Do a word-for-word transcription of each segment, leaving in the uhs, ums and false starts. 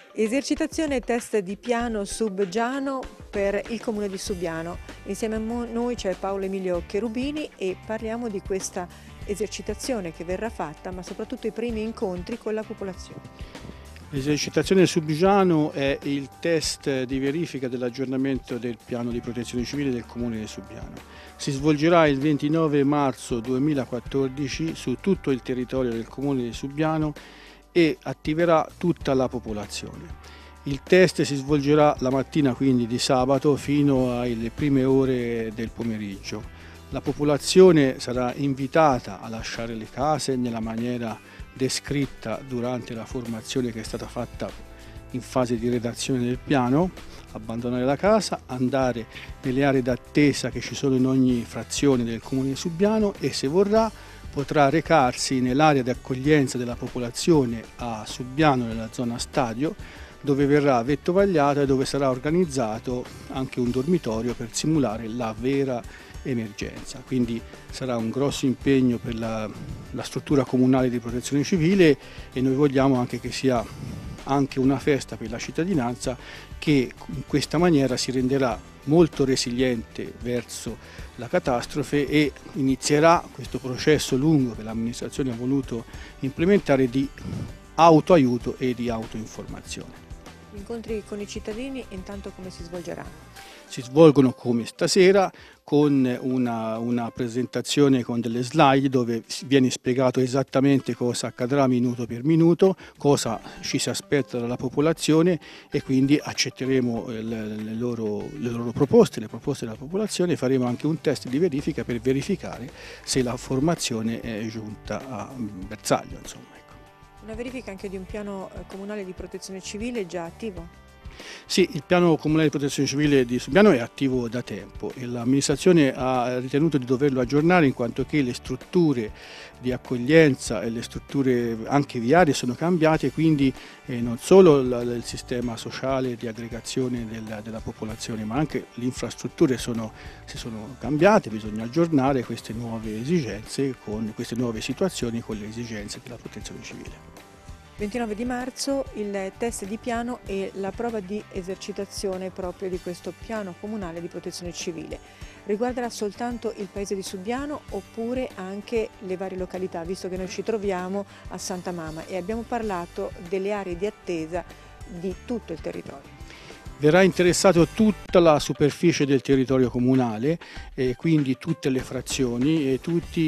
Esercitazione e test di piano Subgiano per il comune di Subiano. Insieme a noi c'è Paolo Emilio Cherubini e parliamo di questa esercitazione che verrà fatta, ma soprattutto i primi incontri con la popolazione. L'esercitazione Subgiano è il test di verifica dell'aggiornamento del piano di protezione civile del comune di Subiano. Si svolgerà il ventinove marzo duemilaquattordici su tutto il territorio del comune di Subiano e attiverà tutta la popolazione. Il test si svolgerà la mattina, quindi di sabato, fino alle prime ore del pomeriggio. La popolazione sarà invitata a lasciare le case nella maniera descritta durante la formazione che è stata fatta in fase di redazione del piano, abbandonare la casa, andare nelle aree d'attesa che ci sono in ogni frazione del comune di Subiano e, se vorrà, potrà recarsi nell'area di accoglienza della popolazione a Subiano, nella zona stadio, dove verrà vettovagliata e dove sarà organizzato anche un dormitorio per simulare la vera emergenza. Quindi sarà un grosso impegno per la, la struttura comunale di protezione civile e noi vogliamo anche che sia anche una festa per la cittadinanza, che in questa maniera si renderà molto resiliente verso la catastrofe e inizierà questo processo lungo che l'amministrazione ha voluto implementare di autoaiuto e di autoinformazione. Gli incontri con i cittadini intanto come si svolgeranno? Si svolgono come stasera, con una, una presentazione con delle slide dove viene spiegato esattamente cosa accadrà minuto per minuto, cosa ci si aspetta dalla popolazione e quindi accetteremo le, le, loro, le loro proposte, le proposte della popolazione e faremo anche un test di verifica per verificare se la formazione è giunta a bersaglio, insomma. Una verifica anche di un piano comunale di protezione civile già attivo? Sì, il piano comunale di protezione civile di Subiano è attivo da tempo e l'amministrazione ha ritenuto di doverlo aggiornare in quanto che le strutture di accoglienza e le strutture anche viarie sono cambiate, quindi eh, non solo la, il sistema sociale di aggregazione della, della popolazione, ma anche le infrastrutture sono, si sono cambiate, bisogna aggiornare queste nuove esigenze, con queste nuove situazioni con le esigenze della protezione civile. ventinove di marzo il test di piano e la prova di esercitazione proprio di questo piano comunale di protezione civile. Riguarderà soltanto il paese di Subiano oppure anche le varie località, visto che noi ci troviamo a Santa Mama e abbiamo parlato delle aree di attesa di tutto il territorio. Verrà interessato tutta la superficie del territorio comunale, e quindi tutte le frazioni e tutti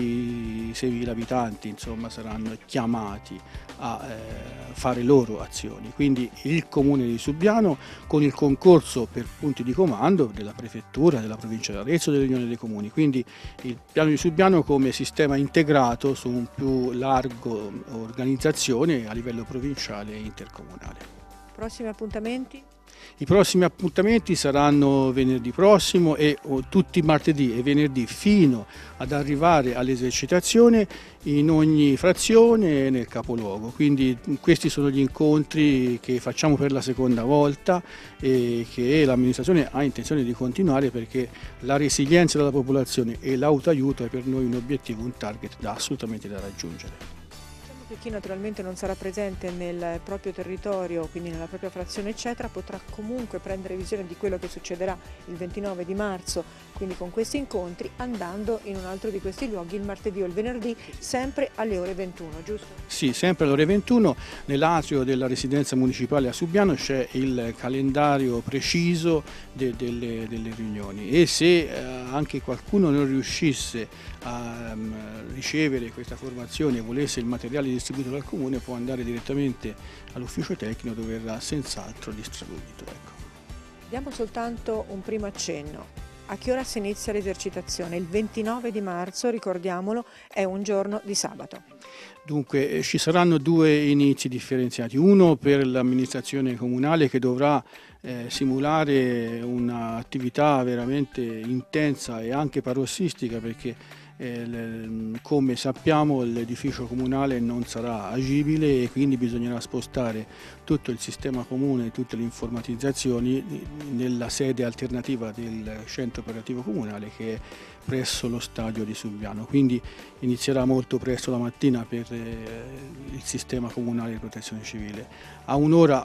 i seimila abitanti, insomma, saranno chiamati a eh, fare loro azioni. Quindi il comune di Subiano, con il concorso per punti di comando della prefettura, della provincia di Arezzo e dell'Unione dei Comuni. Quindi il piano di Subiano come sistema integrato su un più largo organizzazione a livello provinciale e intercomunale. Prossimi appuntamenti? I prossimi appuntamenti saranno venerdì prossimo e o, tutti martedì e venerdì fino ad arrivare all'esercitazione in ogni frazione nel capoluogo. Quindi questi sono gli incontri che facciamo per la seconda volta e che l'amministrazione ha intenzione di continuare, perché la resilienza della popolazione e l'autoaiuto è per noi un obiettivo, un target da, assolutamente da raggiungere. Chi naturalmente non sarà presente nel proprio territorio, quindi nella propria frazione eccetera, potrà comunque prendere visione di quello che succederà il ventinove di marzo, quindi con questi incontri, andando in un altro di questi luoghi il martedì o il venerdì, sempre alle ore ventuno, giusto? Sì, sempre alle ore ventuno, nell'atrio della residenza municipale a Subiano c'è il calendario preciso de delle, delle riunioni e se eh, anche qualcuno non riuscisse a um, ricevere questa formazione e volesse il materiale distribuito dal comune, può andare direttamente all'ufficio tecnico dove verrà senz'altro distribuito. Ecco. Diamo soltanto un primo accenno. A che ora si inizia l'esercitazione? Il ventinove di marzo, ricordiamolo, è un giorno di sabato. Dunque ci saranno due inizi differenziati, uno per l'amministrazione comunale che dovrà eh, simulare un'attività veramente intensa e anche parossistica, perché Eh, le, come sappiamo l'edificio comunale non sarà agibile e quindi bisognerà spostare tutto il sistema comune, tutte le informatizzazioni nella sede alternativa del centro operativo comunale, che è presso lo stadio di Subiano. Quindi inizierà molto presto la mattina per eh, il sistema comunale di protezione civile. A un'ora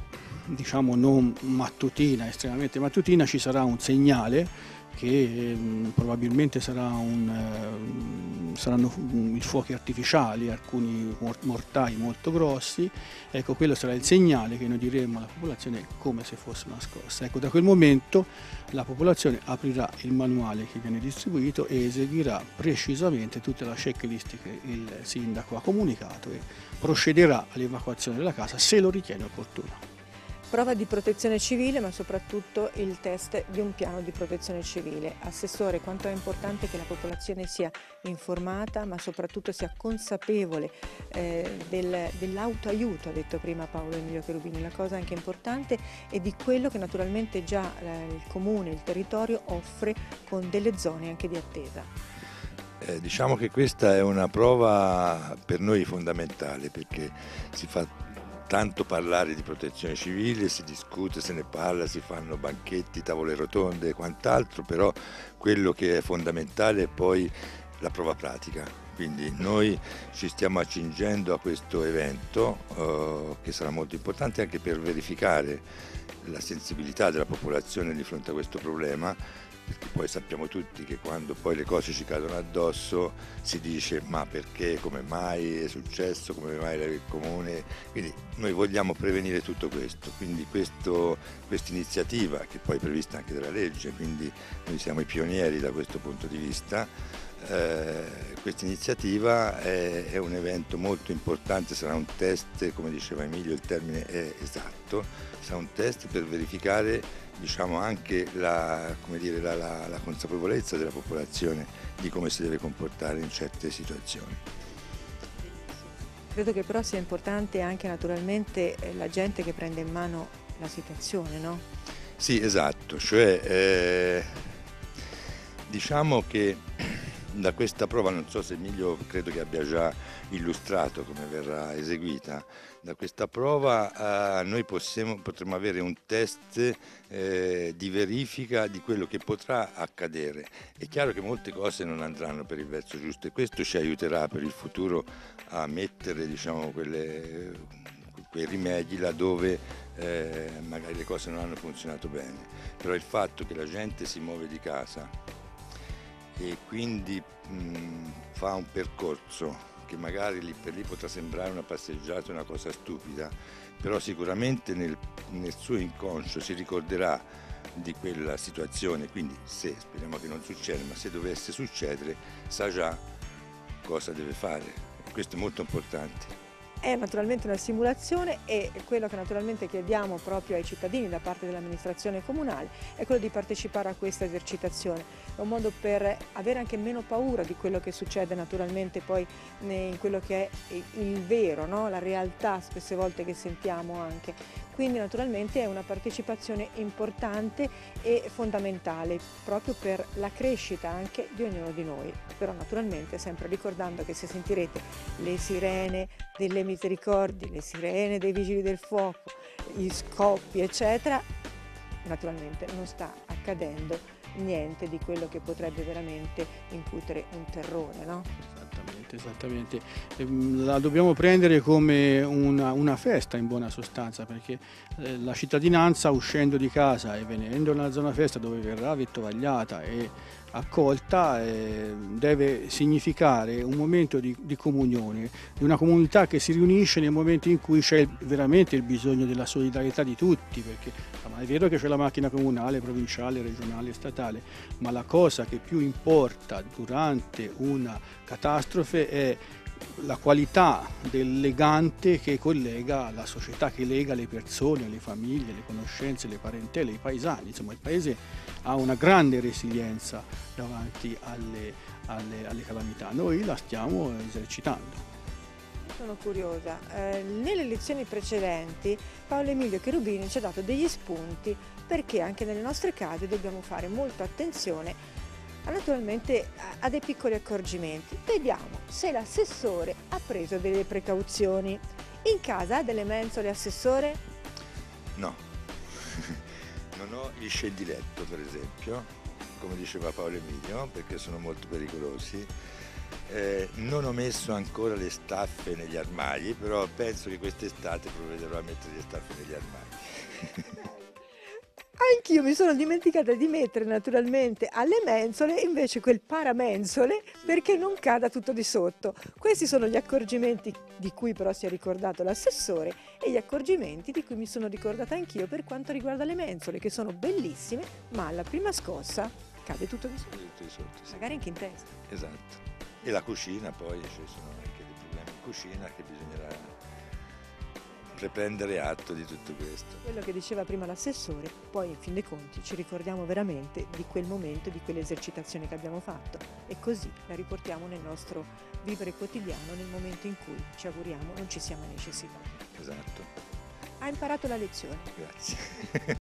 diciamo non mattutina, estremamente mattutina, ci sarà un segnale che ehm, probabilmente sarà un, eh, saranno i fuochi artificiali, alcuni mortai molto grossi. Ecco, quello sarà il segnale che noi diremo alla popolazione come se fosse una scossa. Ecco, da quel momento la popolazione aprirà il manuale che viene distribuito e eseguirà precisamente tutta la checklist che il sindaco ha comunicato e procederà all'evacuazione della casa se lo ritiene opportuno. Prova di protezione civile, ma soprattutto il test di un piano di protezione civile. Assessore, quanto è importante che la popolazione sia informata, ma soprattutto sia consapevole eh, del, dell'autoaiuto, ha detto prima Paolo Emilio Cherubini. La cosa anche importante è di quello che naturalmente già eh, il comune, il territorio offre con delle zone anche di attesa. Eh, diciamo che questa è una prova per noi fondamentale, perché si fa tanto parlare di protezione civile, si discute, se ne parla, si fanno banchetti, tavole rotonde e quant'altro, però quello che è fondamentale è poi la prova pratica. Quindi noi ci stiamo accingendo a questo evento eh, che sarà molto importante anche per verificare la sensibilità della popolazione di fronte a questo problema, perché poi sappiamo tutti che quando poi le cose ci cadono addosso si dice ma perché, come mai è successo, come mai il comune, quindi noi vogliamo prevenire tutto questo, quindi questa iniziativa che poi è prevista anche dalla legge, quindi noi siamo i pionieri da questo punto di vista. Eh, questa iniziativa è, è un evento molto importante, sarà un test, come diceva Emilio, il termine è esatto, sarà un test per verificare, diciamo, anche la, come dire, la, la, la consapevolezza della popolazione di come si deve comportare in certe situazioni. Credo che però sia importante anche naturalmente la gente che prende in mano la situazione, no? Sì, esatto, cioè eh, diciamo che da questa prova, non so se Emilio credo che abbia già illustrato come verrà eseguita, da questa prova eh, noi possiamo, potremo avere un test eh, di verifica di quello che potrà accadere. È chiaro che molte cose non andranno per il verso giusto e questo ci aiuterà per il futuro a mettere, diciamo, quelle, quei rimedi laddove eh, magari le cose non hanno funzionato bene. Però il fatto che la gente si muove di casa e quindi mh, fa un percorso che magari lì per lì potrà sembrare una passeggiata, una cosa stupida, però sicuramente nel, nel suo inconscio si ricorderà di quella situazione, quindi se, speriamo che non succeda, ma se dovesse succedere sa già cosa deve fare. Questo è molto importante. È naturalmente una simulazione e quello che naturalmente chiediamo proprio ai cittadini da parte dell'amministrazione comunale è quello di partecipare a questa esercitazione. È un modo per avere anche meno paura di quello che succede naturalmente poi in quello che è il vero, no? La realtà spesse volte che sentiamo anche. Quindi naturalmente è una partecipazione importante e fondamentale proprio per la crescita anche di ognuno di noi. Però naturalmente sempre ricordando che se sentirete le sirene delle misericordie, le sirene dei vigili del fuoco, gli scoppi eccetera, naturalmente non sta accadendo niente di quello che potrebbe veramente incutere un terrore, no? Esattamente, esattamente. La dobbiamo prendere come una, una festa in buona sostanza, perché eh, la cittadinanza uscendo di casa e venendo nella zona festa dove verrà vettovagliata e accolta eh, deve significare un momento di, di comunione, di una comunità che si riunisce nel momento in cui c'è veramente il bisogno della solidarietà di tutti, perché è vero che c'è la macchina comunale, provinciale, regionale, statale, ma la cosa che più importa durante una catastrofe è la qualità del legante che collega la società, che lega le persone, le famiglie, le conoscenze, le parentele, i paesani. Insomma, il paese ha una grande resilienza davanti alle, alle, alle calamità. Noi la stiamo esercitando. Sono curiosa, eh, nelle lezioni precedenti Paolo Emilio Cherubini ci ha dato degli spunti perché anche nelle nostre case dobbiamo fare molta attenzione naturalmente a dei piccoli accorgimenti. Vediamo se l'assessore ha preso delle precauzioni. In casa ha delle mensole, assessore? No, non ho gli scendiletto per esempio, come diceva Paolo Emilio, perché sono molto pericolosi. Eh, non ho messo ancora le staffe negli armadi, però penso che quest'estate provvederò a mettere le staffe negli armadi. Anch'io mi sono dimenticata di mettere naturalmente alle mensole invece quel paramensole perché non cada tutto di sotto. Questi sono gli accorgimenti di cui però si è ricordato l'assessore e gli accorgimenti di cui mi sono ricordata anch'io per quanto riguarda le mensole, che sono bellissime, ma alla prima scossa cade tutto di sotto, Tutto di sotto, sì. magari anche in testa. Esatto. E la cucina poi, ci sono anche dei problemi in cucina che bisognerà prendere atto di tutto questo. Quello che diceva prima l'assessore, poi in fin dei conti ci ricordiamo veramente di quel momento, di quell'esercitazione che abbiamo fatto e così la riportiamo nel nostro vivere quotidiano nel momento in cui ci auguriamo non ci sia mai necessità. Esatto, Ha imparato la lezione. grazie.